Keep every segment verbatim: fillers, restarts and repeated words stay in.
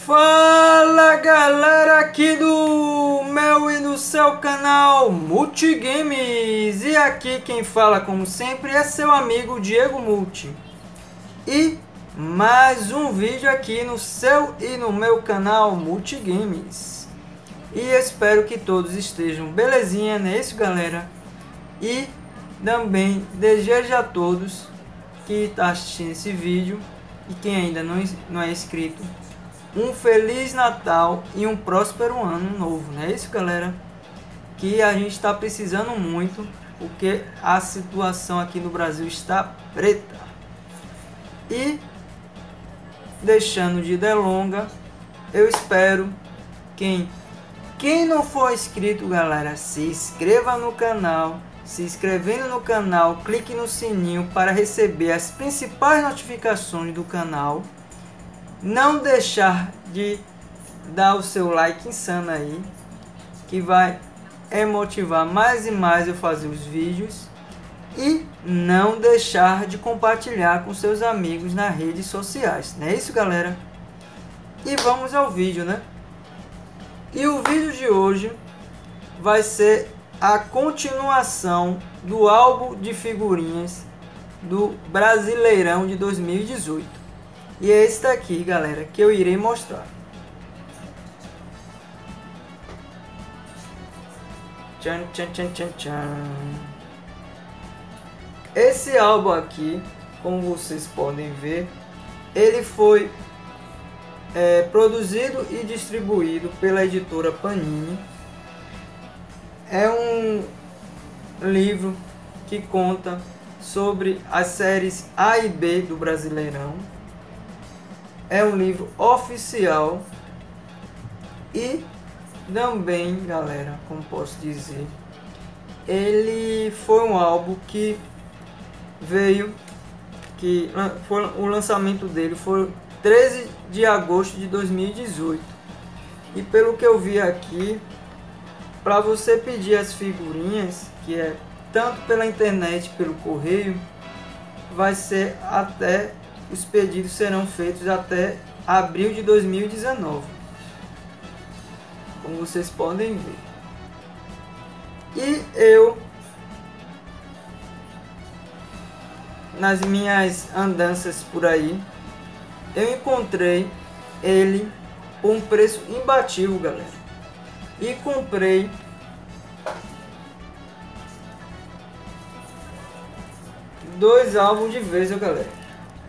Fala galera aqui do meu e do seu canal Multigames, e aqui quem fala como sempre é seu amigo Diego Multi, e mais um vídeo aqui no seu e no meu canal Multigames, e espero que todos estejam belezinha, não é isso galera? E também desejo a todos que estão assistindo esse vídeo e quem ainda não, não é inscrito, um Feliz Natal e um próspero ano novo, não é isso galera? Que a gente está precisando muito, porque a situação aqui no Brasil está preta. E deixando de delonga, eu espero quem quem não for inscrito galera, se inscreva no canal. Se inscrevendo no canal, clique no sininho para receber as principais notificações do canal. Não deixar de dar o seu like insano aí, que vai é motivar mais e mais eu fazer os vídeos. E não deixar de compartilhar com seus amigos nas redes sociais, não é isso galera? E vamos ao vídeo, né? E o vídeo de hoje vai ser a continuação do álbum de figurinhas do Brasileirão de dois mil e dezoito. E é esse daqui, galera, que eu irei mostrar. Tchan, tchan, tchan, tchan, tchan. Esse álbum aqui, como vocês podem ver, ele foi é, produzido e distribuído pela editora Panini. É um livro que conta sobre as séries A e B do Brasileirão. É um livro oficial e também, galera, como posso dizer, ele foi um álbum que veio, que foi, o lançamento dele foi treze de agosto de dois mil e dezoito. E pelo que eu vi aqui, para você pedir as figurinhas, que é tanto pela internet, pelo correio, vai ser até, os pedidos serão feitos até abril de dois mil e dezenove, como vocês podem ver. E eu, nas minhas andanças por aí, eu encontrei ele por um preço imbatível, galera. E comprei dois álbuns de vez, galera.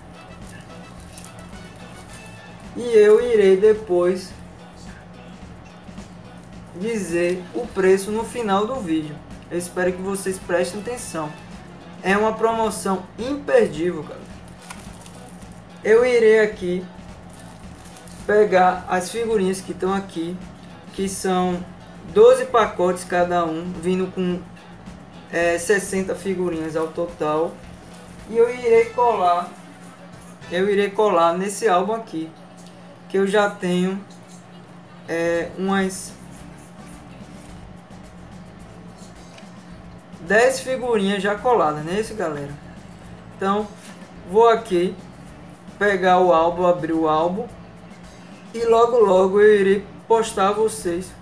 E eu irei depois dizer o preço no final do vídeo. Eu espero que vocês prestem atenção. É uma promoção imperdível, galera. Eu irei aqui pegar as figurinhas que estão aqui, que são doze pacotes cada um, vindo com é, sessenta figurinhas ao total. E eu irei colar, eu irei colar nesse álbum aqui, que eu já tenho é, umas dez figurinhas já coladas, não é isso galera? Então vou aqui pegar o álbum, abrir o álbum, e logo logo eu irei postar a vocês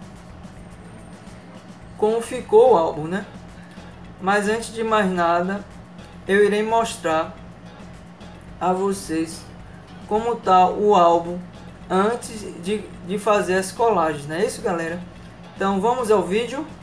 como ficou o álbum, né? Mas antes de mais nada, eu irei mostrar a vocês como tá o álbum antes de, de fazer as colagens, não é isso galera? Então vamos ao vídeo.